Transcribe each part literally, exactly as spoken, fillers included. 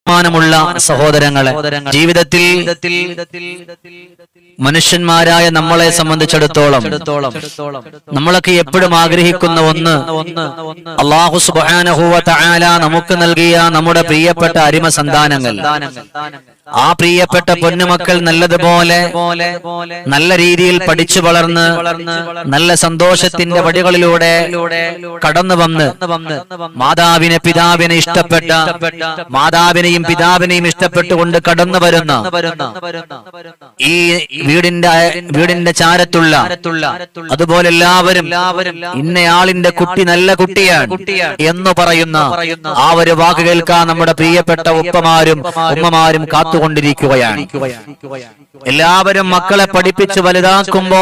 മാനമുള്ള സഹോദരങ്ങളെ, ജീവിതത്തിൽ മനുഷ്യന്മാരായ നമ്മളെ സംബന്ധിച്ചിടത്തോളം നമ്മളൊക്കെ എപ്പോഴും ആഗ്രഹിക്കുന്ന ഒന്ന്, അല്ലാഹു സുബ്ഹാനഹു വ തആല നമുക്ക് നൽകിയ നമ്മുടെ പ്രിയപ്പെട്ട അരിമ സന്താനങ്ങൾ, ആ പ്രിയപ്പെട്ട പൊന്നുമക്കൾ നല്ലതുപോലെ നല്ല രീതിയിൽ പഠിച്ചു വളർന്ന് നല്ല സന്തോഷത്തിന്റെ വഴികളിലൂടെ കടന്നു വന്ന് മാതാവിനെ പിതാവിനെ ഇഷ്ടപ്പെട്ട, മാതാവിനെയും പിതാവിനെയും ഇഷ്ടപ്പെട്ടുകൊണ്ട് കടന്നു വരുന്ന ഈ വീടിന്റെ വീടിന്റെ ചാരത്തുള്ള, അതുപോലെ എല്ലാവരും ഇന്നയാളിന്റെ കുട്ടി നല്ല കുട്ടിയാണ് എന്ന് പറയുന്ന ആ ഒരു വാക്ക് കേൾക്കാൻ നമ്മുടെ പ്രിയപ്പെട്ട ഉപ്പമാരും ഉമ്മമാരും കാത്തുകൊണ്ടിരിക്കുകയാണ്. എല്ലാവരും മക്കളെ പഠിപ്പിച്ച് വലുതാക്കുമ്പോ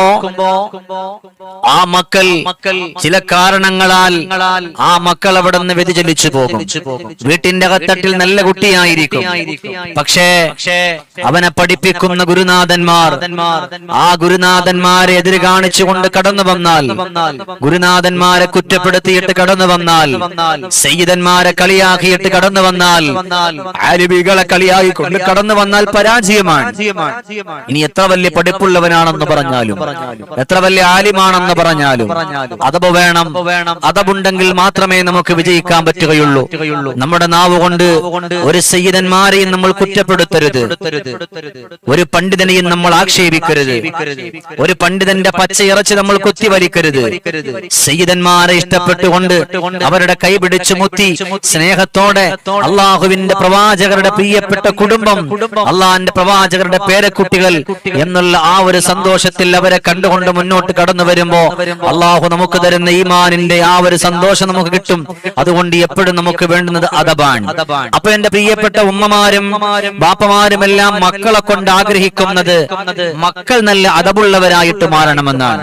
ആ മക്കൾ ചില കാരണങ്ങളാൽ ആ മക്കൾ അവിടെ നിന്ന് വ്യതിചലിച്ചു പോകും. വീട്ടിന്റെ അകത്തട്ടിൽ നല്ല കുട്ടിയായിരിക്കും, പക്ഷേ അവനെ പഠിപ്പിക്കുന്ന ഗുരുനാഥന്മാർ ആ ഗുരുനാഥന്മാരെ എതിര് കാണിച്ചുകൊണ്ട് കടന്നു വന്നാൽ, ഗുരുനാഥന്മാരെ കുറ്റപ്പെടുത്തിയിട്ട് കടന്നു വന്നാൽ, സയ്യിദന്മാരെ കളിയാക്കിയിട്ട് കടന്നു വന്നാൽ, ആലിമികളെ കളിയാക്കിക്കൊണ്ട് കടന്നു വന്നാൽ പരാജയമാണ്. ഇനി എത്ര വലിയ പഠിപ്പുള്ളവനാണെന്ന് പറഞ്ഞാലും, എത്ര വലിയ ആലിമാണെന്ന് പറഞ്ഞാലും അതബ് വേണം. അതബുണ്ടെങ്കിൽ മാത്രമേ നമുക്ക് വിജയിക്കാൻ പറ്റുകയുള്ളൂ. നമ്മുടെ നാവ് കൊണ്ട് ഒരു സയ്യിദന്മാരെയും നമ്മൾ കുറ്റപ്പെടുത്തരുത്, ഒരു പണ്ഡിതനെയും നമ്മൾ ആക്ഷേപിക്കരുത്, ഒരു പണ്ഡിതന്റെ പച്ചയിറച്ചി നമ്മൾ കുത്തിവലിക്കരുത്. സയ്യിദന്മാരെ ഇഷ്ടപ്പെട്ടുകൊണ്ട് അവരുടെ കൈ പിടിച്ചു മുത്തി സ്നേഹത്തോടെ അള്ളാഹുവിന്റെ പ്രവാചകരുടെ പ്രിയപ്പെട്ട കുടുംബം, അള്ളാഹിന്റെ പ്രവാചകരുടെ പേരക്കുട്ടികൾ എന്നുള്ള ആ ഒരു സന്തോഷത്തിൽ അവരെ കണ്ടുകൊണ്ട് മുന്നോട്ട് കടന്നു വരുമ്പോ അള്ളാഹു നമുക്ക് തരുന്ന ഈമാനിന്റെ ആ ഒരു സന്തോഷം നമുക്ക് കിട്ടും. അതുകൊണ്ട് എപ്പോഴും നമുക്ക് വേണ്ടുന്നത് അദബാണ്. അപ്പൊ എന്റെ പ്രിയപ്പെട്ട ഉമ്മമാരും ബാപ്പമാരും എല്ലാം മക്കളെ കൊണ്ട് ആഗ്രഹിക്കുന്നത് മക്കൾ നല്ല അദബുള്ളവരായിട്ട് മാറണമെന്നാണ്.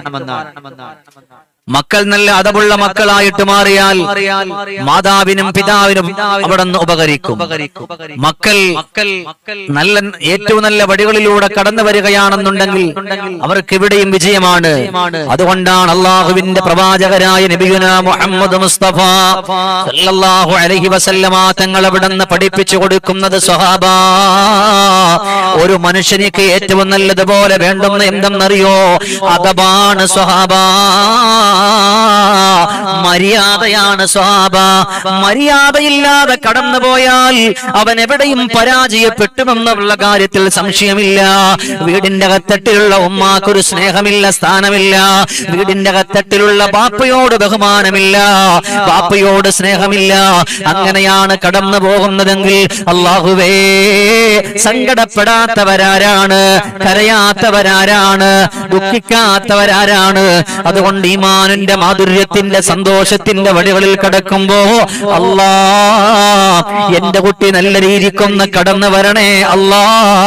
മക്കൾ നല്ല അതവുള്ള മക്കളായിട്ട് മാറിയാൽ മാതാവിനും പിതാവിനും അവിടെ നിന്ന് ഉപകരിക്കും. മക്കൾ നല്ല ഏറ്റവും നല്ല വഴികളിലൂടെ കടന്നു വരികയാണെന്നുണ്ടെങ്കിൽ അവർക്ക് ഇവിടെയും വിജയമാണ്. അതുകൊണ്ടാണ് അള്ളാഹുവിന്റെ പ്രവാചകരായ നബിയുനാ മുഹമ്മദ് മുസ്തഫ സല്ലല്ലാഹു അലൈഹി വസല്ലമ തങ്ങൾ അവിടെ നിന്ന് പഠിപ്പിച്ചു കൊടുക്കുന്നത് സ്വഹാബ, ഒരു മനുഷ്യനിക്ക് ഏറ്റവും നല്ലതുപോലെ വേണ്ടുന്ന എന്തെന്നറിയോ? അദബാണ് സ്വഹാബ, മര്യാദയാണ് സ്വഹാബ. മര്യാദയില്ലാതെ കടന്നുപോയാൽ അവൻ എവിടെയും പരാജയപ്പെട്ടുമെന്നുള്ള കാര്യത്തിൽ സംശയമില്ല. വീടിന്റെ അകത്തട്ടിലുള്ള ഉമ്മാക്കൊരു സ്നേഹമില്ല, സ്ഥാനമില്ല. വീടിന്റെ അകത്തട്ടിലുള്ള ബാപ്പയോട് ബഹുമാനമില്ല, ബാപ്പയോട് സ്നേഹമില്ല. അങ്ങനെയാണ് കടന്നു പോകുന്നതെങ്കിൽ അല്ലാഹുവേ, സങ്കടപ്പെടാത്തവരാരാണ്? കരയാത്തവരാരാണ്? ദുഃഖിക്കാത്തവരാരാണ്? അതുകൊണ്ട് ഈമാനിന്റെ മാധുര്യത്തിന്റെ സന്തോഷത്തിന്റെ വഴികളിൽ കടക്കുമ്പോ അല്ലാ, എന്റെ കുട്ടി നല്ല രീതിക്കൊന്ന് കടന്നു വരണേ അല്ലാ.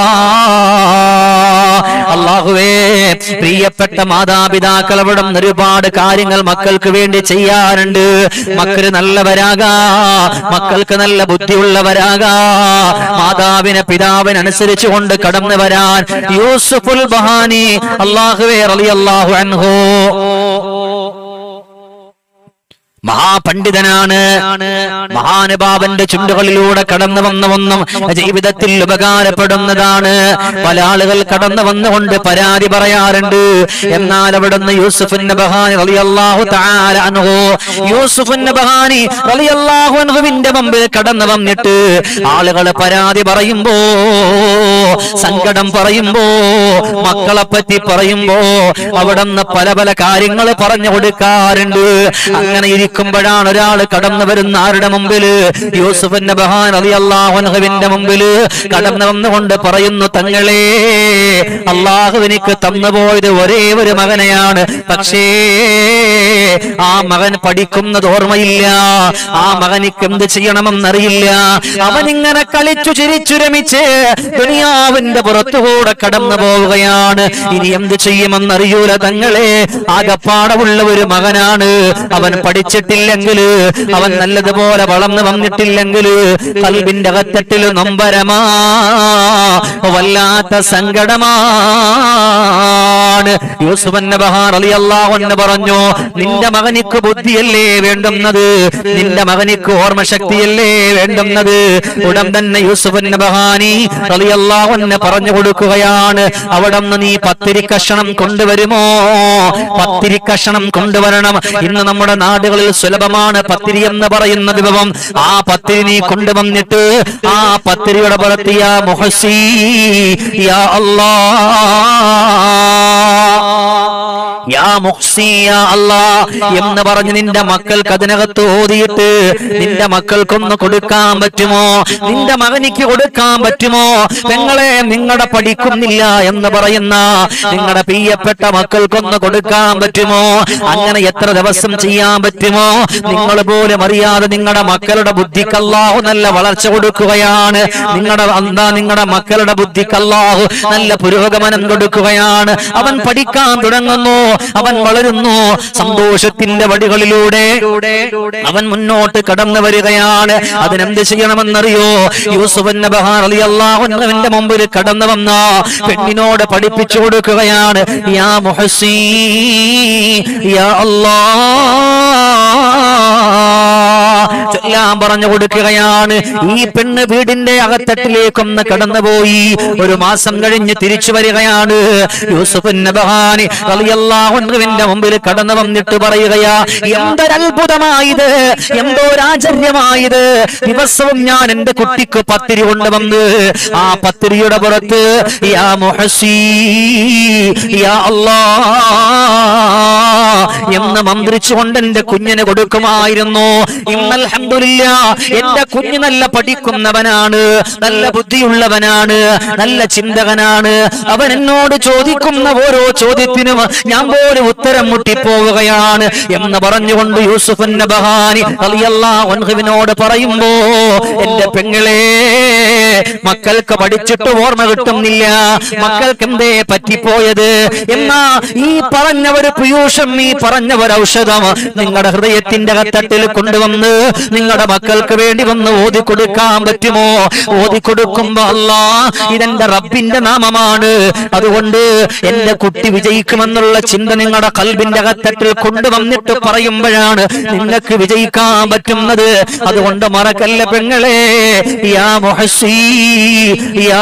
അല്ലാഹുവേ, പ്രിയപ്പെട്ട മാതാപിതാക്കൾ അവിടെ ഒരുപാട് കാര്യങ്ങൾ മക്കൾക്ക് വേണ്ടി ചെയ്യാറുണ്ട്. മക്കള് നല്ലവരാകാ, മക്കൾക്ക് നല്ല ബുദ്ധിയുള്ളവരാകാ, മാതാവിനെ പിതാവിനനുസരിച്ചു കൊണ്ട് കടന്നു വരാൻ യൂസുഫുൽ ബഹാനി അല്ലാഹുവേ റളിയല്ലാഹു അൻഹു മഹാപണ്ഡിതനാണ്. മഹാനുഭാവന്റെ ചുണ്ടുകളിലൂടെ കടന്നു വന്ന ഒന്നും ജീവിതത്തിൽ ഉപകാരപ്പെടുന്നതാണ്. പല ആളുകൾ കടന്നു വന്നുകൊണ്ട് പരാതി പറയാറുണ്ട്. എന്നാൽ അവിടുന്ന് യൂസുഫ് നബഹാനി റളിയല്ലാഹു തആല അൻഹു യൂസുഫ് നബഹാനി റളിയല്ലാഹു അൻഹുവിന്റെ മുമ്പിൽ കടന്നു വന്നിട്ട് ആളുകൾ പരാതി പറയുമ്പോ, സങ്കടം പറയുമ്പോ, മക്കളെ പറ്റി പറയുമ്പോ അവിടുന്ന് പല പല കാര്യങ്ങൾ പറഞ്ഞു കൊടുക്കാറുണ്ട്. അങ്ങനെ ഇരിക്കുമ്പോഴാണ് ഒരാൾ കടന്നു വരുന്ന ആരുടെ മുമ്പില്? യൂസുഫ് നബഹാനി റളിയല്ലാഹു അൻഹുവിന്റെ മുമ്പില് കടന്നു വന്നുകൊണ്ട് പറയുന്നു, തങ്ങളെ, അല്ലാഹു എനിക്ക് തന്നുപോയത് ഒരേ ഒരു മകനെയാണ്, പക്ഷേ ആ മകൻ പഠിക്കുന്നത് ഓർമ്മയില്ല, ആ മകനിക്ക് എന്ത് ചെയ്യണമെന്നറിയില്ല. അവനിങ്ങനെ കളിച്ചു ചിരിച്ചു രമിച്ച് ദുനിയാവിന്റെ പുറത്തുകൂടെ കടന്നു പോവുക കൊടുക്കുകയാണ്. ഇനി എന്ത് ചെയ്യുമെന്നറിയൂല തങ്ങളെ. ആകപ്പാടമുള്ള ഒരു മകനാണ്. അവൻ പഠിച്ചിട്ടില്ലെങ്കിൽ, അവൻ നല്ലതുപോലെ വളർന്നു വന്നിട്ടില്ലെങ്കിൽ ഖൽബിന്റെ അകത്തട്ടിൽ നൊമ്പരമാ, വല്ലാത്ത സങ്കടമാണ്. യൂസുഫ് നബി റളിയല്ലാഹു അൻഹു പറഞ്ഞു, നിന്റെ മകനിക്ക് ബുദ്ധിയല്ലേ വേണ്ടുന്നത്, നിന്റെ മകനിക്ക് ഓർമ്മശക്തിയല്ലേ വേണ്ടുന്നത്. ഉടൻ തന്നെ യൂസുഫ് നബി റളിയല്ലാഹു അൻഹു പറഞ്ഞു കൊടുക്കുകയാണ്, അവിടെ നിന്ന് നീ പത്തിരി കഷണം കൊണ്ടുവരുമോ? പത്തിരി കഷണം കൊണ്ടുവരണം. ഇന്ന് നമ്മുടെ നാടുകളിൽ സുലഭമാണ് പത്തിരി എന്ന് പറയുന്ന വിഭവം. ആ പത്തിരി നീ കൊണ്ടുവന്നിട്ട് ആ പത്തിരിയുടെ പുറത്ത് യാ മുഹസി യാ അല്ലാഹ്, യാ മുഹ്സി യാ അല്ലാഹ് എന്ന് പറഞ്ഞ് നിന്റെ മക്കൾക്ക് അതിനകത്ത് ഓതിയിട്ട് നിന്റെ മക്കൾക്കൊന്ന് കൊടുക്കാൻ പറ്റുമോ? നിന്റെ മകനിക്ക് കൊടുക്കാൻ പറ്റുമോ? പെങ്ങളെ, നിങ്ങളുടെ പഠിക്കുന്നില്ല എന്ന് പറയുന്ന നിങ്ങളുടെ പ്രിയപ്പെട്ട മക്കൾക്കൊന്ന് കൊടുക്കാൻ പറ്റുമോ? അങ്ങനെ എത്ര ദിവസം ചെയ്യാൻ പറ്റുമോ? നിങ്ങൾ പോലും അറിയാതെ നിങ്ങളുടെ മക്കളുടെ ബുദ്ധിക്ക് അല്ലാഹു നല്ല വളർച്ച കൊടുക്കുകയാണ്. നിങ്ങളുടെ എന്താ നിങ്ങളുടെ മക്കളുടെ ബുദ്ധിക്ക് അല്ലാഹു നല്ല പുരോഗമനം കൊടുക്കുകയാണ്. അവൻ പഠിക്കാൻ തുടങ്ങുന്നു, അവൻ വളരുന്നു. സന്തോഷത്തിന്റെ വഴികളിലൂടെ അവൻ മുന്നോട്ട് കടന്നു വരികയാണ്. അതിനെന്ത് ചെയ്യണമെന്നറിയോ? യൂസുഫ് നബി റളിയല്ലാഹു അൻഹുവിന്റെ മുമ്പിൽ കടന്നു വന്ന പെണ്ണിനോട് പഠിപ്പിച്ചു കൊടുക്കുകയാണ്, യാ മുഹസി യാ അല്ലാഹ് ചൊല്ലാൻ പറഞ്ഞു കൊടുക്കുകയാണ്. ഈ പെണ്ണ് വീടിന്റെ അകത്തട്ടിലേക്കൊന്ന് കടന്നുപോയി. ഒരു മാസം കഴിഞ്ഞ് തിരിച്ചു വരികയാണ്. യൂസുഫ് നബി റളിയല്ലാഹു അൻഹുവിന്റെ മുമ്പിൽ കടന്നു വന്നിട്ട് പറയുകയാ, എന്തൊരത്ഭുതമായത്, എന്തോരാചര്യമായത്. ദിവസവും ഞാൻ എന്റെ കുട്ടിക്ക് പത്തിരി കൊണ്ടുവന്ന് ആ പത്തിരിയുടെ പുറത്ത് യാ മുഹസി യാ അല്ലാഹ് എന്ന് മന്ത്രിച്ചുകൊണ്ട് എന്റെ കുഞ്ഞിന് കൊടുക്കുമായിരുന്നു. ഇന്ന് അൽഹംദുലില്ലാഹ് എന്റെ കുഞ്ഞ് നല്ല പഠിക്കുന്നവനാണ്, നല്ല ബുദ്ധിയുള്ളവനാണ്, നല്ല ചിന്തകനാണ്. അവൻ എന്നോട് ചോദിക്കുന്ന ഓരോ ചോദ്യത്തിനും ഞാൻ പോലും ഉത്തരം മുട്ടിപ്പോവുകയാണ് എന്ന് പറഞ്ഞുകൊണ്ട് യൂസുഫ് നബി റളിയല്ലാഹു അൻഹുവിനോട് പറയുമ്പോ, എന്റെ പെങ്ങളെ, മക്കൾക്ക് പഠിച്ചിട്ട് ഓർമ്മ കിട്ടുന്നില്ല, മക്കൾക്ക് എന്തേ പറ്റിപ്പോയത്? എന്നാ ഈ പറഞ്ഞ ഒരു പീയൂഷം, ഈ പറഞ്ഞ ഒരു ഔഷധം നിങ്ങളുടെ ഹൃദയത്തിന്റെ അകത്തട്ടിൽ കൊണ്ടുവന്ന് നിങ്ങളുടെ മക്കൾക്ക് വേണ്ടി വന്ന് ഓതിക്കൊടുക്കാൻ പറ്റുമോ? ഓതിക്കൊടുക്കുമ്പോ അല്ലാഹ് ഇതെന്റെ റബ്ബിന്റെ നാമമാണ്, അതുകൊണ്ട് എന്റെ കുട്ടി വിജയിക്കുമെന്നുള്ള ചിന്ത നിങ്ങളുടെ ഖൽബിന്റെ അകത്തട്ടിൽ കൊണ്ടുവന്നിട്ട് പറയുമ്പോഴാണ് നിങ്ങൾക്ക് വിജയിക്കാൻ പറ്റുന്നത്. അതുകൊണ്ട് മറക്കല്ല പെങ്ങളെ, യാ മുഹസി യാ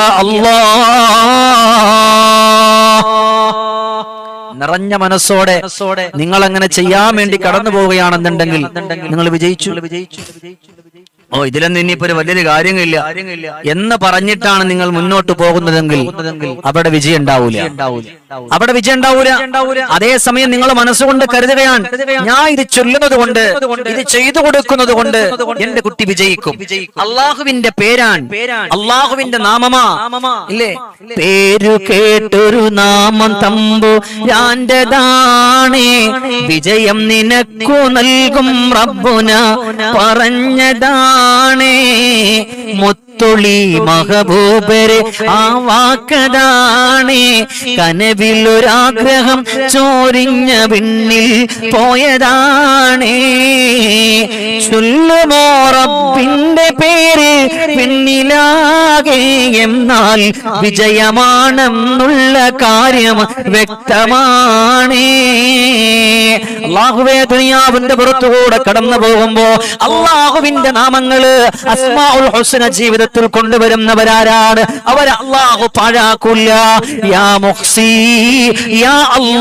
അല്ലാഹ്. നിറഞ്ഞ മനസ്സോടെ നിങ്ങൾ അങ്ങനെ ചെയ്യാൻ വേണ്ടി കടന്നു പോവുകയാണെന്നുണ്ടെങ്കിൽ നിങ്ങൾ വിജയിച്ചു. ഓ, ഇതിലൊന്നും ഇനിയിപ്പോ ഒരു വലിയൊരു കാര്യമില്ല എന്ന് പറഞ്ഞിട്ടാണ് നിങ്ങൾ മുന്നോട്ട് പോകുന്നതെങ്കിൽ അവിടെ വിജയം ഉണ്ടാവൂല, അവിടെ വിജയം ഉണ്ടാവൂല. അതേസമയം നിങ്ങൾ മനസ്സുകൊണ്ട് കരുതുകയാണ്, ഞാൻ ഇത് ചൊല്ലുന്നത് കൊണ്ട്, ഇത് ചെയ്തു കൊടുക്കുന്നത് കൊണ്ട് എന്റെ കുട്ടി വിജയിക്കും. അള്ളാഹുവിന്റെ പേരാണ്, അള്ളാഹുവിന്റെ നാമമാ ഇല്ലേ? പേരു കേട്ടൊരു നാമം തമ്പുരാന്റെതാണേ, വിജയം നിനക്കു നൽകും റബ്ബുന പറഞ്ഞതാണേ. മുത്തൊളി മഹബൂബരെ ആ വാക്കതാണേ, കനവിലൊരാഗ്രഹം ചോരിഞ്ഞ പിന്നിൽ പോയതാണേ. ചൊല്ലുമോ റബ്ബിന്റെ പേര് പിന്നിലാകെ, എന്നാൽ വിജയമാണെന്നുള്ള കാര്യം വ്യക്തമാണേ. അള്ളാഹുവേ, ദുനിയാവിന്റെ പുറത്തുകൂടെ കടന്നു പോകുമ്പോ അള്ളാഹുവിന്റെ നാമങ്ങള് അസ്മാഉൽ ഹുസ്ന ജീവിതത്തിൽ കൊണ്ടുവരുന്നവരാരാണ്? അവർ അള്ളാഹു പാഴാക്കൂല. യാ മുഹ്സി യാ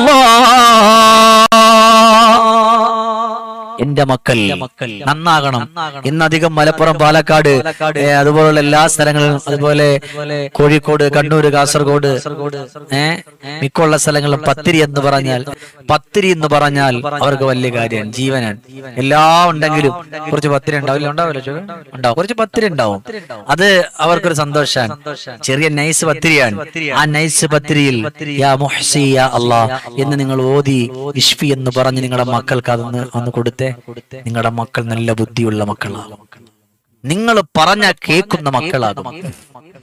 അല്ലാഹ്, എന്റെ മക്കൾ നന്നാകണം. ഇന്നധികം മലപ്പുറം, പാലക്കാട്, അതുപോലുള്ള എല്ലാ സ്ഥലങ്ങളിലും, അതുപോലെ കോഴിക്കോട്, കണ്ണൂർ, കാസർഗോഡ്, ഏഹ് മിക്കുള്ള സ്ഥലങ്ങളിലും പത്തിരി എന്ന് പറഞ്ഞാൽ പത്തിരി എന്ന് പറഞ്ഞാൽ അവർക്ക് വലിയ കാര്യമാണ്, ജീവനാണ്. എല്ലാം ഉണ്ടെങ്കിലും കുറച്ച് പത്തിരി ഉണ്ടാവില്ല, ഉണ്ടാവില്ല ഉണ്ടാവും, കുറച്ച് പത്തിരി ഉണ്ടാവും. അത് അവർക്കൊരു സന്തോഷമാണ്. ചെറിയ നൈസ് പത്തിരിയാണ്. ആ നൈസ് പത്തിരിയിൽ യാ മുഹ്സി യാ അല്ലാഹ് എന്ന് നിങ്ങൾ ഓതി ഇഷ്ഫി എന്ന് പറഞ്ഞ് നിങ്ങളുടെ മക്കൾക്ക് അതൊന്ന് ഒന്ന് കൊടുത്തേ. നിങ്ങളുടെ മക്കൾ നല്ല ബുദ്ധിയുള്ള മക്കളാകും, നിങ്ങൾ പറഞ്ഞ കേൾക്കുന്ന മക്കളാകും.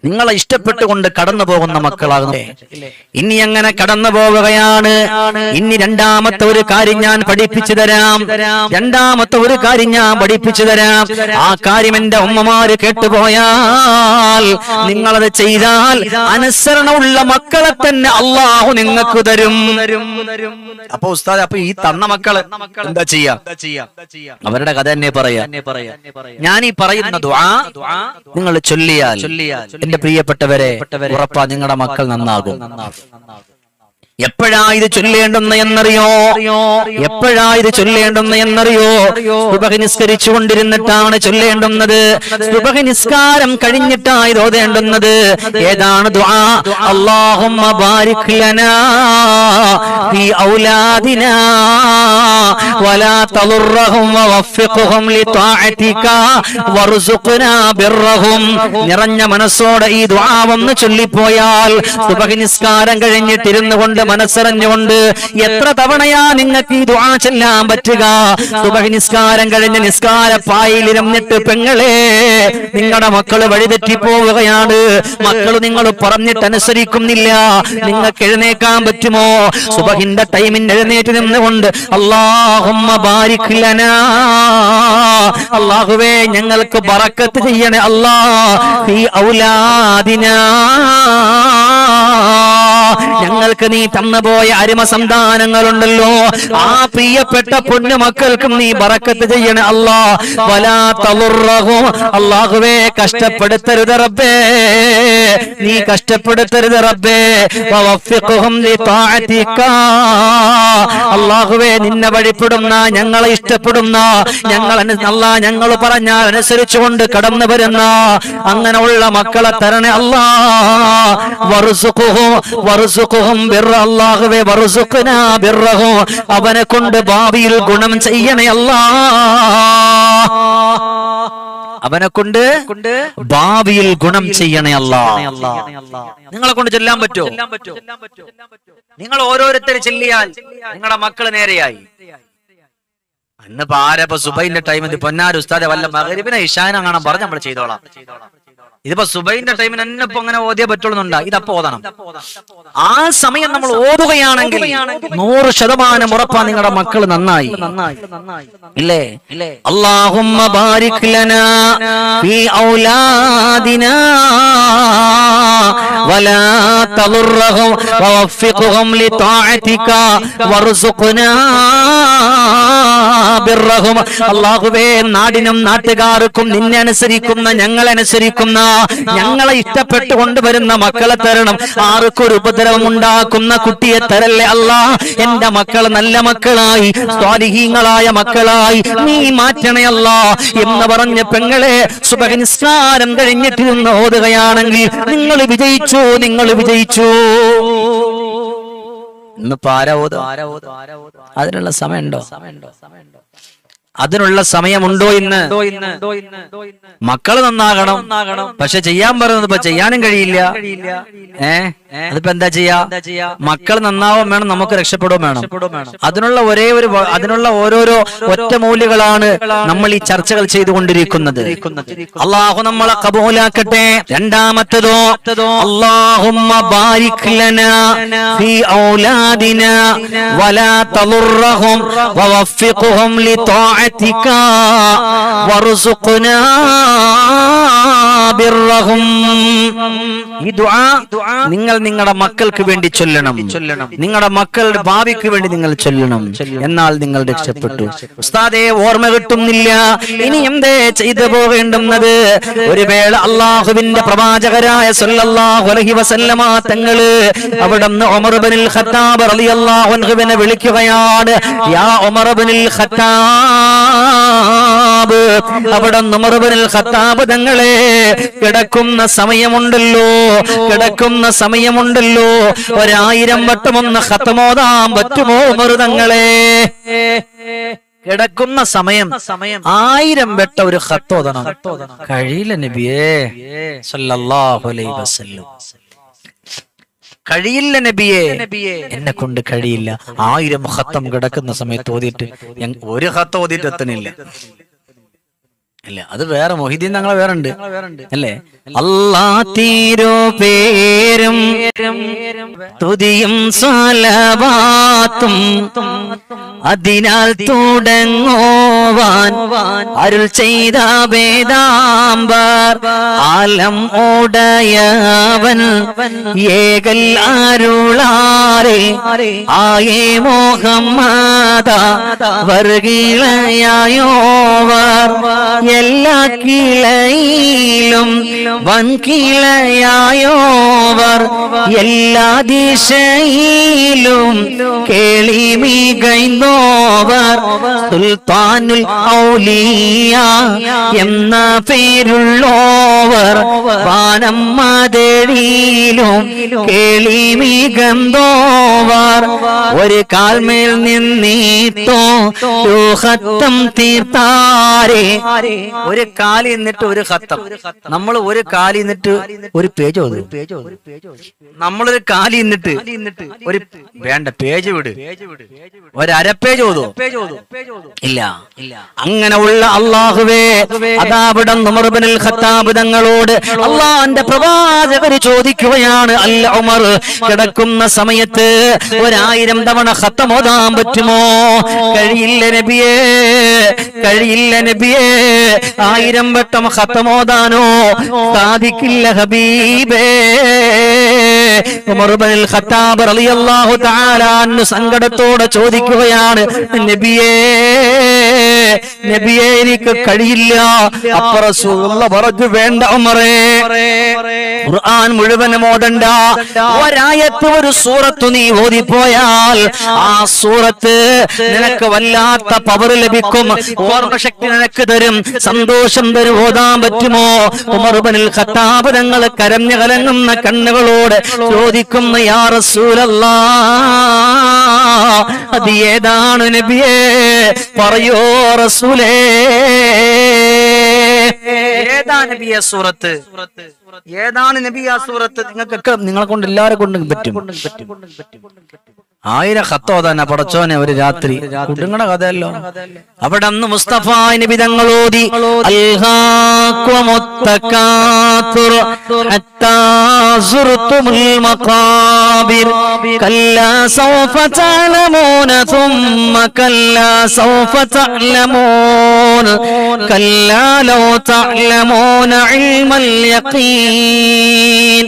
നിങ്ങളെ ഇഷ്ടപ്പെട്ടുകൊണ്ട് കടന്നു പോകുന്ന മക്കളാകുന്നു. ഇനി അങ്ങനെ കടന്നു പോവുകയാണ്. ഇനി രണ്ടാമത്തെ ഒരു കാര്യം ഞാൻ പഠിപ്പിച്ചു തരാം. രണ്ടാമത്തെ ഒരു കാര്യം ഞാൻ പഠിപ്പിച്ചു തരാം. ആ കാര്യം എന്റെ ഉമ്മമാര് കേട്ടുപോയാൽ, നിങ്ങളത് ചെയ്താൽ അനുസരണമുള്ള മക്കളെ തന്നെ അള്ളാഹു നിങ്ങൾക്ക് തരും. അപ്പൊ ഉസ്താദ്, അപ്പൊ ഈ തന്ന മക്കള് എന്താ ചെയ്യാ? അവരുടെ കഥ തന്നെ പറയാ. ഞാൻ ഈ പറയുന്ന ദുആ നിങ്ങൾ ചൊല്ലിയാൽ എന്റെ പ്രിയപ്പെട്ടവരെ, ഉറപ്പാ നിങ്ങളുടെ മക്കൾ നന്നാകും. എപ്പോഴാ ഇത് ചൊല്ലേണ്ടെന്ന് എന്നറിയോ? എപ്പോഴാ ഇത് ചൊല്ലേണ്ടെന്ന് എന്നറിയോ? സുബഹി നിസ്കരിച്ചു കൊണ്ടിരുന്നിട്ടാണ് ചൊല്ലേണ്ടുന്നത്. സുബഹി നിസ്കാരം കഴിഞ്ഞിട്ടാണ് ഇത് ഓതേണ്ടുന്നത്. ഏതാണ് ദുആ? അല്ലാഹുമ്മ ബാരിക് ലനാ ഫീ ഔലാദിനാ വലാ തളുറഹും വവഫിഖ്ഹും ലിതാഅതിക വർസുഖ്നാ ബിർറഹും. നിറഞ്ഞ മനസ്സോടെ ഈ ദുആ ഒന്ന് ചൊല്ലിപ്പോയാൽ, സുബഹി നിസ്കാരം കഴിഞ്ഞിട്ടിരുന്നു കൊണ്ട് മനസ്സറിഞ്ഞുകൊണ്ട് എത്ര തവണയാ നിങ്ങൾക്ക് ഈ ദുആ ചൊല്ലാൻ പറ്റുക? സുബഹി നിസ്കാരം കഴിഞ്ഞ് നിസ്കാര പായിലിരുന്നിട്ട് പെങ്ങളെ, നിങ്ങളുടെ മക്കള് വഴിതെറ്റി പോവുകയാണ്. മക്കള് നിങ്ങൾ പറഞ്ഞിട്ട് അനുസരിക്കുന്നില്ല. നിങ്ങൾക്ക് എഴുന്നേക്കാൻ പറ്റുമോ? സുബഹിന്റെ ടൈമിന് എഴുന്നേറ്റ് നിന്നുകൊണ്ട് അല്ലാഹുമ്മ ബാരിക് ലനാ, അല്ലാഹുവേ ഞങ്ങൾക്ക് ബറക്കത്ത് ചെയ്യണേ അല്ലാഹ്, ഫീ ഔലാദിനാ, ഞങ്ങൾക്ക് നീ തന്നുപോയ അരിമ സന്താനങ്ങളുണ്ടല്ലോ, ആ പ്രിയപ്പെട്ട പൊന്നു മക്കൾക്കും നീ ബറക്കത്ത് ചെയ്യണേ അല്ലാഹ്. വലാ തളുറഹും, അല്ലാഹുവേ കഷ്ടപ്പെടുത്തരുത് റബ്ബേ, നീ കഷ്ടപ്പെടുത്തരുത് റബ്ബേ. വവഫിഖ്ഹും ലിതാഅതിക, അല്ലാഹുവേ നിന്നെ വഴിപ്പെടുന്ന, ഞങ്ങളെ ഇഷ്ടപ്പെടുന്ന, ഞങ്ങൾ അല്ലാഹ് ഞങ്ങൾ പറഞ്ഞാൽ അനുസരിച്ചുകൊണ്ട് കടന്നു വരുന്ന അങ്ങനെയുള്ള മക്കളെ തരണേ അല്ലാഹ്. വർസുഖുഹും വർസുഖുഹും ബിർറ, അല്ലാഹുവേ വർസുഖ്നാ ബിർറഹും, അവനെ കൊണ്ട് ഭാവിയിൽ ഗുണം ചെയ്യണേ അല്ലാഹ്, അവനെ കൊണ്ട് ഭാവിയിൽ ഗുണം ചെയ്യണേ അല്ലാഹ്. നിങ്ങളെ കൊണ്ട് ചെല്ലാൻ പറ്റോ? നിങ്ങൾ ഓരോരുത്തർ ചെല്ലിയാൽ നിങ്ങളുടെ മക്കള് നേരെയായി. അന്നിപ്പോ ആരപ്പോ സുബൈന്റെ ടൈമിൽ പൊന്നാര ഉസ്താദെ വല്ല മഗ്‌രിബിനെ ഇശാനെ കാണാൻ പറഞ്ഞ് നമ്മൾ ചെയ്തോളാം. ഇതിപ്പോ സുബൈന്റെ ടൈമിന് തന്നെ ഇപ്പൊ അങ്ങനെ ഓതിയേ പറ്റുള്ളുന്നുണ്ടാ? ഇതപ്പോ ഓതണം. ആ സമയം നമ്മൾ ഓതുകയാണെങ്കിൽ നൂറ് ശതമാനം ഉറപ്പാ നിങ്ങളുടെ മക്കൾ നന്നായി. ഇല്ലേ? അല്ലാഹുമ്മ ബാരിക് ലനാ ഫീ ഔലാദിനാ വലാ തളുറഹും വവഫിഖ്ഹും ലിതാഅതിക വർസുഖ്നാ ബിർറഹും. അല്ലാഹുവേ നാടിനും നാട്ടുകാർക്കും നിന്നെ അനുസരിക്കുന്ന, ഞങ്ങളെ അനുസരിക്കുന്ന, ഞങ്ങളെ ഇഷ്ടപ്പെട്ടു കൊണ്ടുവരുന്ന മക്കളെ തരണം. ആർക്കൊരു ഉപദ്രവം ഉണ്ടാക്കുന്ന കുട്ടിയെ തരല്ലേ അല്ലാഹ്. എന്റെ മക്കൾ നല്ല മക്കളായി, സ്വാലിഹീങ്ങളായ മക്കളായി നീ മാറ്റണേ അല്ലാഹ് എന്ന് പറഞ്ഞ പെങ്ങളെ, സുബഹി നിസ്കാരം കഴിഞ്ഞിട്ടിരുന്ന് ഓതുകയാണെങ്കിൽ നിങ്ങൾ വിജയിച്ചു, നിങ്ങൾ വിജയിച്ചു. ഇന്നിപ്പോ ആരാ ഓത്? അതിനുള്ള സമയമുണ്ടോ? അതിനുള്ള സമയമുണ്ടോ? ഇന്ന് മക്കള് നന്നാകണം, പക്ഷെ ചെയ്യാൻ പറയുന്നത് ഇപ്പൊ ചെയ്യാനും കഴിയില്ല. ഏഹ് അതിപ്പോ എന്താ ചെയ്യാ? മക്കൾ നന്നാവും വേണം, നമുക്ക് രക്ഷപ്പെടുകയും വേണം. അതിനുള്ള ഒരേ ഒരു അതിനുള്ള ഓരോരോ ഒറ്റമൂല്യങ്ങളാണ് നമ്മൾ ഈ ചർച്ചകൾ ചെയ്തുകൊണ്ടിരിക്കുന്നത്. അള്ളാഹു നമ്മളെ കബൂലാക്കട്ടെ. രണ്ടാമത്തതോ, അല്ലാഹുമ്മ ബാരിക് ലനാ ഫീ ഔലാദിനാ വലാ തളുറഹും വവഫിഖ്ഹും ലിതാഅതിക വർസുഖ്നാ ബിർറഹും. ഈ ദുആ നിങ്ങൾ നിങ്ങളുടെ മക്കൾക്ക് വേണ്ടി ചൊല്ലണം. നിങ്ങളുടെ മക്കളുടെ ഭാവിക്ക് വേണ്ടി നിങ്ങൾ ചൊല്ലണം. എന്നാൽ നിങ്ങൾ രക്ഷപ്പെട്ടു. ഉസ്താദേ ഓർമ്മ കിട്ടുന്നില്ല, ഇനി എന്തേ ചെയ്തു പോകേണ്ടുന്നത്? ഒരു വേള അള്ളാഹുവിന്റെ പ്രവാചകരായ സല്ലല്ലാഹു അലൈഹി വസല്ലമ തങ്ങള് അവിടുന്ന് ഉമർ ഇബ്നുൽ ഖത്താബ് റളിയല്ലാഹു അൻഹുവിനെ വിളിക്കുകയാണ്. യാ ഉമർ ഇബ്നുൽ ഖത്താബ്, അവിടുന്ന് ഉമർ ഇബ്നുൽ ഖത്താബ് തങ്ങളെ കിടക്കുന്ന സമയമുണ്ടല്ലോ, കിടക്കുന്ന സമയമുണ്ടല്ലോ, ഒരായിരം വട്ടം ഒന്ന് ഖത്മോദാൻ പറ്റുമോ ഉമർ തങ്ങളെ? കിടക്കുന്ന സമയം ആയിരം വട്ട ഒരു ഖത്തോദനം കഴിയില്ല നബിയേ സല്ലല്ലാഹു അലൈഹി വസല്ലം. കഴിയില്ല നബിയേ, എന്നെ കൊണ്ട് കഴിയില്ല. ആയിരം ഖത്തം കിടക്കുന്ന സമയത്ത് ഓതിയിട്ട് ഒരു ഖത്ത് ഓതിയിട്ട് എത്തണില്ല. അല്ല, അത് വേറെ മൊഹിദ്ദീൻ തങ്ങളെ വേറെ ഉണ്ട് അല്ലേ? അല്ലാ തീരോ പേരും തുതിയും സ്വലവാത്തും അതിനാൽ തുടങ്ങോവാൻ അരുൾ ചെയ്ത വേദാംബർ ആലം ഓടയവൻ ഏകൽ അരുളാരെ ആയേ മുഹമ്മദ വർഗീളയായോവർ എല്ലാ കിളയിലും വൻകിളയായോവർ എല്ലാ ദിശയിലും കേളി മികൈന്നോവർ സുൽത്താനുൽ ഔലിയ എന്ന പേരുള്ളോവർ വാനം മദരിയിലും കേളി മികന്തോവർ ഒരു കാൽമേൽ നിന്നീത്തോ ഹത്തം തീർത്താരേ. ഒരു കാലി നിന്നിട്ട് ഒരു ഹത്തം, നമ്മൾ ഒരു കാലി നിന്നിട്ട് ഒരു പേജ് ഓതും. നമ്മളൊരു കാലി നിന്നിട്ട് ഒരു വേണ്ട പേജ് വിട്, ഒരു അരപ്പേജ് ഓതോ? ഇല്ല. അങ്ങനെ ഉള്ള അള്ളാഹുവേ, അതാവിടം ഉമർ ഇബ്നുൽ ഖത്താബ് തങ്ങളോട് അള്ളാഹുവിന്റെ പ്രവാചകർ ചോദിക്കുകയാണ്, അല്ല ഉമർ, കിടക്കുന്ന സമയത്ത് ഒരായിരം തവണ ഖത്തം ഓതാൻ പറ്റുമോ? കഴിയില്ല നബിയേ, കഴിയില്ല നബിയേ, ആയിരം വട്ടം ഖത്തം ഓതാനോ സാധിക്കില്ല ഹബീബേ. ഉമർ ഇബ്നുൽ ഖത്താബ് റളിയല്ലാഹു തആല അൻഹു സങ്കടത്തോടെ ചോദിക്കുകയാണ്, നബിയേ നബിയേ എനിക്ക് കഴിയില്ല. അപ്പോൾ റസൂലുള്ളാഹി പറഞ്ഞു, വേണ്ട ഉമറേ, ഖുർആൻ മുഴുവനും ഓതണ്ട, ഒരായത്ത് ഒരു സൂറത്ത് നീ ഓതിപ്പോയാൽ ആ സൂറത്ത് നിനക്ക് വല്ലാത്ത പവർ ലഭിക്കും, ഓർമ്മശക്തി നിനക്ക് തരും, സന്തോഷം തരും. ഓതാൻ പറ്റുമോ? ഉമർ ഇബ്നുൽ ഖത്താബ് തങ്ങൾ കരഞ്ഞു കലങ്ങുന്ന കണ്ണുകളോട് ചോദിക്കുന്നു, യാ റസൂലല്ലാഹ്, അത് ഏതാണ് നബിയേ? പറയോ റസൂലേ, ഏതാണ് നബിയെ സൂറത്ത്? ഏതാണ് നബി ആ സൂറത്ത്? നിങ്ങൾക്കൊക്കെ നിങ്ങളെ കൊണ്ട് എല്ലാവരെ കൊണ്ടും പറ്റും. ആയിരം ഖത്തോദാന പടച്ചോനെ ഒരു രാത്രി കുടുങ്ങണ കഥയല്ലോ. അവിടെ അന്ന് മുസ്തഫ നബി തങ്ങൾ ഓതി, അൽഹാഖുമുത്തകാതുർ ഹത്താ സുർതുമുൽ മഖാബിർ കല്ലാ സൗഫ തഅലമൂന സുമ്മ കല്ലാ സൗഫ തഅലമൂന കല്ലാ ലൗ തഅലമൂന ഇൽമൽ യഖീൻ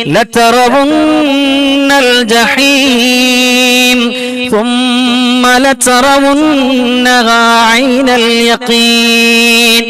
ലതറവുന്നൽ ജഹീം ثم لترونها عين اليقين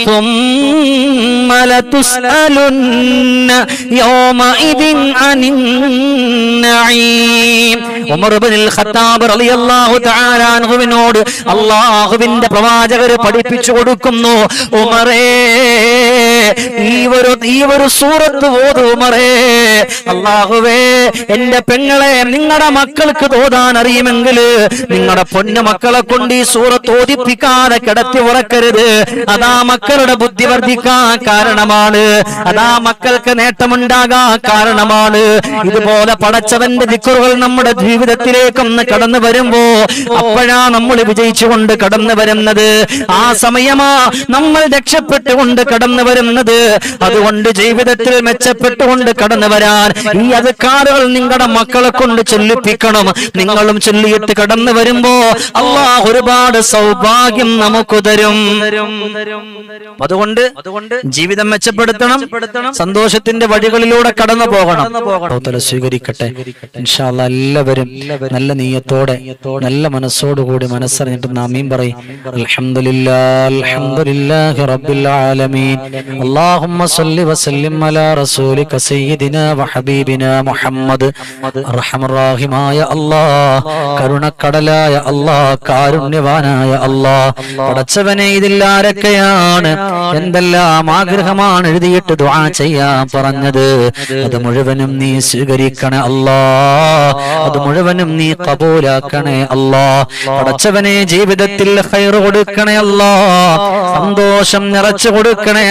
ثم لتسألن يومئذ عن النعيم. ഉമർ ഇബ്നുൽ ഖത്താബ് റളിയല്ലാഹു തആല അൻഹുവിനോട് അല്ലാഹുവിന്റെ പ്രവാചകർ പഠിപ്പിച്ചു കൊടുക്കുന്നു, ഉമറേ ഈ ഒരു ഈ ഒരു സൂറത്ത് ഓതു ഉമറേ. അല്ലാഹുവേ, എന്റെ പെങ്ങളെ നിങ്ങളുടെ മക്കൾക്ക് ഓതാൻ അറിയുമെങ്കിൽ നിങ്ങളുടെ പൊന്നു മക്കളെ കൊണ്ട് ഈ സൂറത്ത് ഓതിപ്പിക്കാതെ കിടത്തി ഉറക്കരുത്. അതാ മക്കളുടെ ബുദ്ധി വർദ്ധിക്കാൻ കാരണമാണ്, അതാ മക്കൾക്ക് നേട്ടമുണ്ടാകാൻ കാരണമാണ്. ഇതുപോലെ പടച്ചവന്റെ ദിക്റുകൾ നമ്മുടെ ജീവിതത്തിലേക്കൊന്ന് കടന്നു വരുമ്പോ അപ്പോഴാ നമ്മൾ വിജയിച്ചുകൊണ്ട് കടന്നു വരുന്നത്. ആ സമയമാ നമ്മൾ രക്ഷപ്പെട്ടുകൊണ്ട് കടന്നു വരുന്നത്. അതുകൊണ്ട് ജീവിതത്തിൽ മെച്ചപ്പെട്ടുകൊണ്ട് കടന്നു വരാൻ ഈ അദ്കാറുകൾ നിങ്ങളുടെ മക്കളെ കൊണ്ട് ചൊല്ലിപ്പിക്കണം. നിങ്ങളും ചൊല്ലിയിട്ട് കടന്നു വരുമ്പോ അല്ലാഹു ഒരുപാട് സൗഭാഗ്യം നമുക്ക് തരും. അതുകൊണ്ട് ജീവിതം മെച്ചപ്പെടുത്തണം, സന്തോഷത്തിന്റെ വഴികളിലൂടെ കടന്നു പോകണം. സ്വീകരിക്കട്ടെ ഇൻഷാ അല്ലാഹ്. എല്ലാവരും നല്ല നീയത്തോടെ നല്ല മനസ്സോടുകൂടി മനസ്സറിഞ്ഞിട്ട് ആമീൻ പറയും. അൽഹംദുലില്ലാഹ് അൽഹംദുലില്ലാഹി റബ്ബിൽ ആലമീൻ. അല്ലാഹുമ്മ സ്വല്ലി വസല്ലിം അലാ റസൂലിക സയ്യിദിനാ വഹബീബിനാ മുഹമ്മദ്. അർഹമർ റഹീമായ അല്ലാഹ്, കരുണക്കടലായ അല്ലാഹ്, കാരുണ്യവാനായ അല്ലാഹ്, പടച്ചവനെ ഇതിൽ ആരൊക്കെയാണ് എന്തെല്ലാം ആഗ്രഹമാണ് എഴുതിയിട്ട് ദുആ ചെയ്യാൻ പറഞ്ഞത്, അത് മുഴുവനും നീ സ്വീകരിക്കണേ അല്ലാഹ്, അത് മുഴുവനും നീ ഖബൂലാക്കണേ അല്ലാഹ്. പടച്ചവനെ ജീവിതത്തിൽ ഖൈർ കൊടുക്കണേ അല്ലാഹ്, സന്തോഷം നിറച്ചു കൊടുക്കണേ റഹ്മാൻ.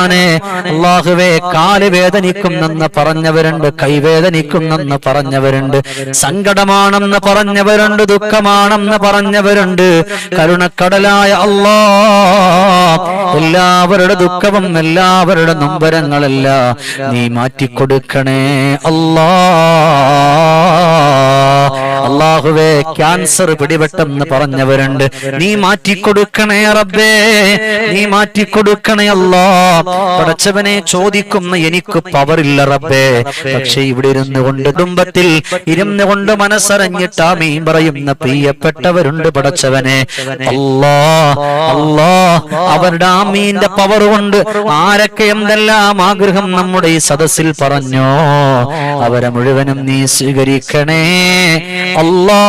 റഹ്മാനെ. അല്ലാഹുവേ, കാല് വേദനിക്കുന്നെന്ന് പറഞ്ഞവരുണ്ട്, കൈവേദനിക്കുന്നെന്ന് പറഞ്ഞവരുണ്ട്, സങ്കടമാണെന്ന് പറഞ്ഞവരുണ്ട്, ദുഃഖമാണെന്ന് പറഞ്ഞവരുണ്ട്. കരുണക്കടലായ അല്ലാ, എല്ലാവരുടെ ദുഃഖവും എല്ലാവരുടെ നൊമ്പരങ്ങളെല്ലാം നീ മാറ്റിക്കൊടുക്കണേ അല്ലാ. അല്ലാഹുവേ, ക്യാൻസർ പിടിപെട്ടെന്ന് പറഞ്ഞവരുണ്ട്, നീ മാറ്റിക്കൊടുക്കണേ റബ്ബേ, നീ മാറ്റിക്കൊടുക്കണേ അല്ലാ. പടച്ചവനെ, ചോദിക്കുന്ന എനിക്ക് പവറില്ല റബ്ബേ, പക്ഷെ ഇവിടെ ഇരുന്നു കൊണ്ട് കുടുംബത്തിൽ ഇരുന്നു കൊണ്ട് മനസ്സറിഞ്ഞിട്ട് ആമീൻ പറയുന്ന പ്രിയപ്പെട്ടവരുണ്ട് പടച്ചവനെ. അല്ലാ അല്ലാ, അവരുടെ ആമീന്റെ പവർ കൊണ്ട് ആരൊക്കെ എന്തെല്ലാം ആഗ്രഹം നമ്മുടെ ഈ സദസ്സിൽ പറഞ്ഞോ, അവരെ മുഴുവനും നീ സ്വീകരിക്കണേ അല്ലാ,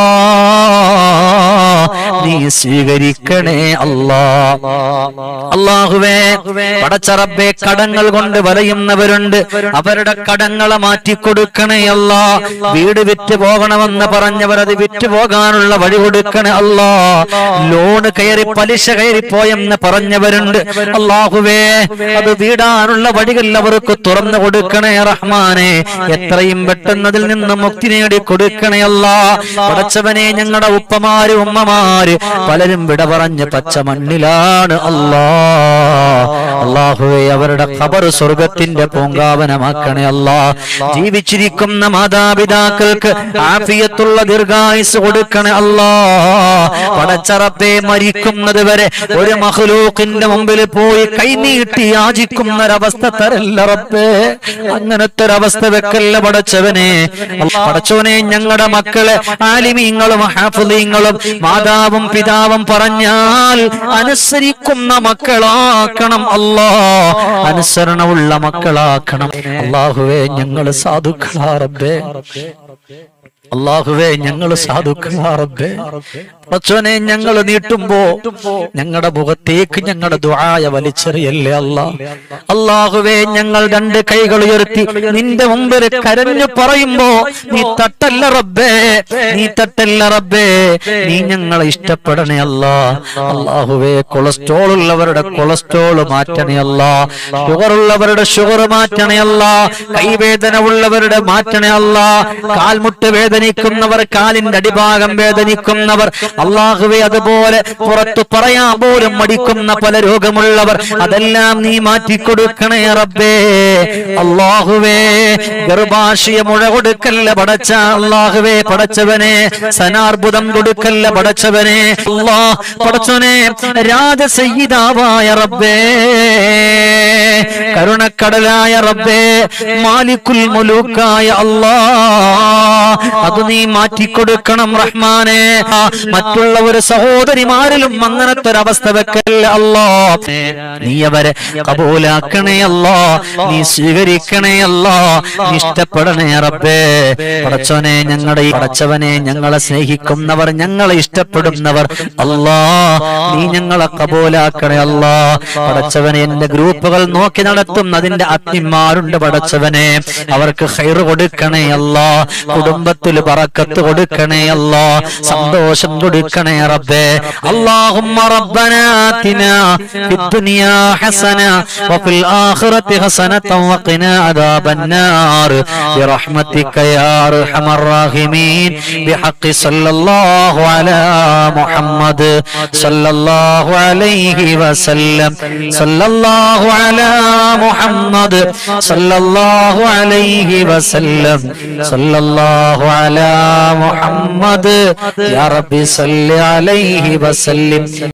നീ സ്വീകരിക്കണേ അല്ലാ. അല്ലാഹുവേ, പടച്ച റബ്ബേ, കടങ്ങൾ കൊണ്ട് വലയുന്നവരുണ്ട്, അവരുടെ കടങ്ങളെ മാറ്റിക്കൊടുക്കണേ അല്ലാ. വീട് വിറ്റ് പോകണമെന്ന് പറഞ്ഞവർ അത് വിറ്റ് പോകാനുള്ള വഴി കൊടുക്കണേ അല്ലാ. ലോണ് കയറി പലിശ കയറിപ്പോയെന്ന് പറഞ്ഞവരുണ്ട്, അല്ലാഹുവേ, അത് വീടാനുള്ള വഴികൾ അവർക്ക് തുറന്നു കൊടുക്കണേ റഹ്മാനെ. എത്രയും പെട്ടെന്നതിൽ നിന്ന് മുക്തി നേടി കൊടുക്കണേ അല്ലാ. പടച്ചവനെ, ഞങ്ങളുടെ ഉപ്പമാര് ഉമ്മമാര് പലരും വിട പറഞ്ഞ് പച്ച മണ്ണിലാണ് അല്ലാ. അല്ലാഹുവേ, അവരുടെ ഖബർ സ്വർഗത്തിന്റെ പൂങ്കാവനമാക്കണേ അല്ലാ. ജീവിച്ചിരിക്കുന്ന മാതാപിതാക്കൾക്ക് ആഫിയത്തുള്ള ദീർഘായുസ് കൊടുക്കണേ അല്ലാ. പടച്ച റബ്ബേ, മരിക്കുന്നത് വരെ ഒരു മഖ്ലൂഖിന്റെ മുമ്പിൽ പോയി കൈനീട്ടി യാചിക്കുന്ന ഒരവസ്ഥ തരല്ല റബ്ബേ, അങ്ങനത്തെ ഒരവസ്ഥ വെക്കല്ല പടച്ചവനെ. പടച്ചവനെ, ഞങ്ങളുടെ മക്കളെ ആലിമീങ്ങളും ഹാഫിളീങ്ങളും മാതാവും പിതാവും പറഞ്ഞാൽ അനുസരിക്കുന്ന മക്കളാക്കണം അല്ലാ, അനുസരണമുള്ള മക്കളാക്കണം. അല്ലാഹുവേ, ഞങ്ങൾ സാധുക്കളാ റബ്ബേ, അല്ലാഹുവേ, ഞങ്ങൾ സാധുക്കളാ റബ്ബേ. പടച്ചവനെ, ഞങ്ങൾ നീട്ടുമ്പോ ഞങ്ങളുടെ മുഖത്തേക്ക് ഞങ്ങളുടെ ദുആയ വലിച്ചെറിയല്ലേ അല്ലാ. അല്ലാഹുവേ, ഞങ്ങൾ രണ്ട് കൈകൾ ഉയർത്തി നിന്റെ മുമ്പിൽ കരഞ്ഞു പറയുമ്പോ നീ തട്ടല്ല റബ്ബേ, നീ തട്ടല്ല റബ്ബേ, നീ ഞങ്ങളെ ഇഷ്ടപ്പെടണേ അല്ലാ. അല്ലാഹുവേ, കൊളസ്ട്രോൾ ഉള്ളവരുടെ കൊളസ്ട്രോൾ മാറ്റണേ അല്ലാ, ഷുഗർ ഉള്ളവരുടെ ഷുഗർ മാറ്റണേ അല്ലാ, കൈവേദന ഉള്ളവരുടെ മാറ്റണേ അല്ലാ, കാൽമുട്ട് വേദനിക്കുന്നവർ, കാലിന്റെ അടിഭാഗം വേദനിക്കുന്നവർ, അല്ലാഹുവേ, അതുപോലെ പുറത്തു പറയാൻ പോലും മടിക്കുന്ന പല രോഗമുള്ളവർ, അതെല്ലാം നീ മാറ്റിക്കൊടുക്കണേ റബ്ബേ. അല്ലാഹുവേ, ഗർഭാശയ മുഴ കൊടുക്കല്ല പടച്ച അല്ലാഹുവേ, പടച്ചവനെ, സനാർബുദം കൊടുക്കല്ല പടച്ചവനെ. അല്ലാ, പടച്ചവനെ, രാജസയ്യിദാവായ റബ്ബേ, കരുണക്കടലായ റബ്ബേ, മാലിക്കുൽ മുലൂക്കായ അല്ലാ, അത് നീ മാറ്റിക്കൊടുക്കണം റഹ്മാനെ. മറ്റുള്ള ഒരു സഹോദരിമാരിലും അങ്ങനത്തെ ഒരവസ്ഥ വെക്കല്ല അല്ലാ. നീ അവരെ കബൂലാക്കണേ അല്ലാ, നീ സ്വീകരിക്കണേ അല്ലാ, നീ ഇഷ്ടപ്പെടണേ റബ്ബേ. പടച്ചവനെ, ഞങ്ങളുടെ പടച്ചവനെ, ഞങ്ങളെ സ്നേഹിക്കുന്നവർ, ഞങ്ങളെ ഇഷ്ടപ്പെടുന്നവർ അല്ലാ, നീ ഞങ്ങളെ കബൂലാക്കണേ അല്ലാ. പടച്ചവനെ, എന്റെ ഗ്രൂപ്പുകൾ നോക്കി നടത്തുന്ന അതിന്റെ അഗ്നിമാരുണ്ട് പടച്ചവനെ, അവർക്ക് ഖൈർ കൊടുക്കണേ അല്ലാ, കുടുംബത്തിൽ ബറക്കത്ത് കൊടുക്കണേ അല്ലാ, സന്തോഷം കൊടുക്കണേ റബ്ബേ. അല്ലാഹുമ്മ റബ്ബനാ ആതിനാ ഫിദ്ദുനിയാ ഹസന വഫിൽ ആഖിറതി ഹസനതൻ വഖിനാ അദാബന്നാർ ബിറഹ്മതിക യാ അർഹമർ റഹീമീൻ ബിഹഖി സല്ലല്ലാഹു അലാ മുഹമ്മദ് സല്ലല്ലാഹു അലൈഹി വസല്ലം സല്ലല്ലാഹു അലാ മുഹമ്മദ് സല്ലല്ലാഹു അലൈഹി വസല്ലം സല്ലല്ലാഹു അലാ മുഹമ്മദ് യാ റബ്ബി സല്ലി അലൈഹി വസല്ലം.